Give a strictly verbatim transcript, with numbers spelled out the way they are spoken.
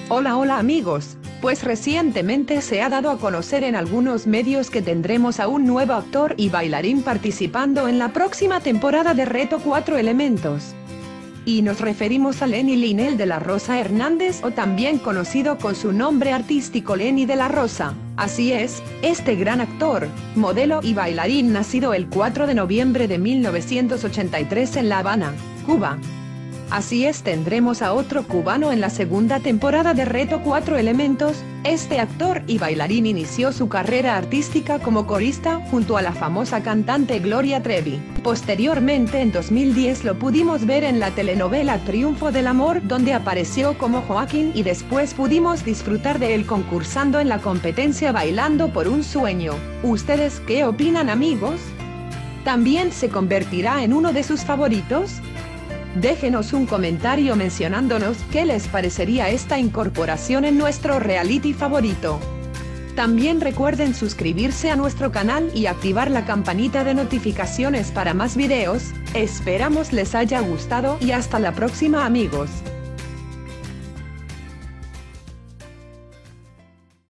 Hola hola amigos, pues recientemente se ha dado a conocer en algunos medios que tendremos a un nuevo actor y bailarín participando en la próxima temporada de Reto Cuatro Elementos. Y nos referimos a Lenny Linel de la Rosa Hernández, o también conocido con su nombre artístico Lenny de la Rosa. Así es, este gran actor, modelo y bailarín nacido el cuatro de noviembre de mil novecientos ochenta y tres en La Habana, Cuba. Así es, tendremos a otro cubano en la segunda temporada de Reto Cuatro Elementos. Este actor y bailarín inició su carrera artística como corista junto a la famosa cantante Gloria Trevi. Posteriormente, en dos mil diez lo pudimos ver en la telenovela Triunfo del Amor, donde apareció como Joaquín, y después pudimos disfrutar de él concursando en la competencia Bailando por un Sueño. ¿Ustedes qué opinan, amigos? ¿También se convertirá en uno de sus favoritos? Déjenos un comentario mencionándonos qué les parecería esta incorporación en nuestro reality favorito. También recuerden suscribirse a nuestro canal y activar la campanita de notificaciones para más videos. Esperamos les haya gustado y hasta la próxima, amigos.